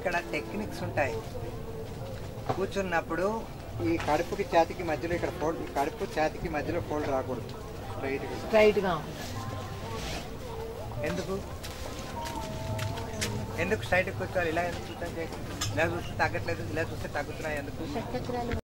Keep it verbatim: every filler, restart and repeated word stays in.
ఇక్కడ టెక్నిక్స్ ఉంటాయి. కూర్చున్నప్పుడు ఈ కడుపుకి ఛాతీకి మధ్యలో ఇక్కడ ఫోల్డ్, కడుపు ఛాతీకి మధ్యలో ఫోల్డ్ రాకూడదు, స్ట్రైట్గా స్ట్రైట్గా. ఎందుకు ఎందుకు స్ట్రైట్గా కూర్చోవాలి? ఇలా ఎందుకు కూర్చొని ఇలా చూస్తే తగ్గట్లేదు, ఇలా చూస్తే తగ్గుతున్నాయి ఎందుకు?